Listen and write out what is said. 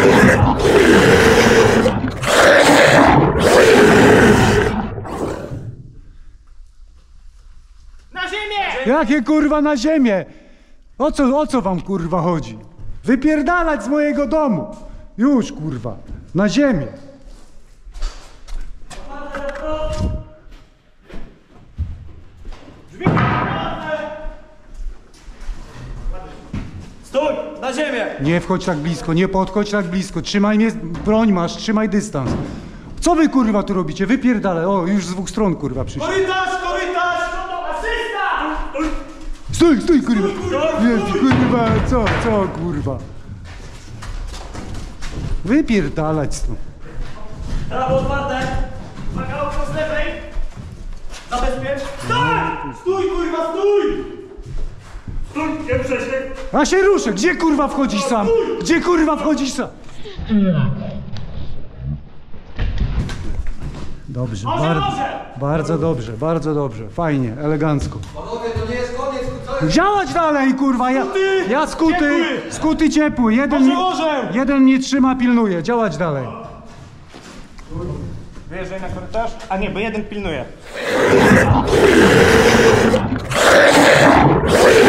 Na ziemię! Jakie kurwa na ziemię? O co wam kurwa chodzi? Wypierdalać z mojego domu! Już kurwa, na ziemię! Stój! Na ziemię! Nie wchodź tak blisko, nie podchodź tak blisko. Trzymaj mnie, broń masz, trzymaj dystans. Co wy kurwa tu robicie? Wypierdalaj. O, już z dwóch stron kurwa przyszło. Korytarz! Korytarz! Asysta! Stój kurwa! Jest kurwa, co kurwa? Wypierdalać stąd. Prawo otwarte! Uwaga, okno z lewej! Zabezpiecz! Stój! Stój kurwa, stój! Stój, nie przeszedł! A się ruszę! Gdzie kurwa wchodzisz sam? Gdzie kurwa wchodzisz sam? Dobrze, bardzo dobrze, fajnie, elegancko. Panowie, to nie jest koniec, co jest? Działać dalej, kurwa! Ja skuty ciepły, jeden mnie trzyma, pilnuje, działać dalej. Wyjeżdżaj na korytarz? A nie, bo jeden pilnuje.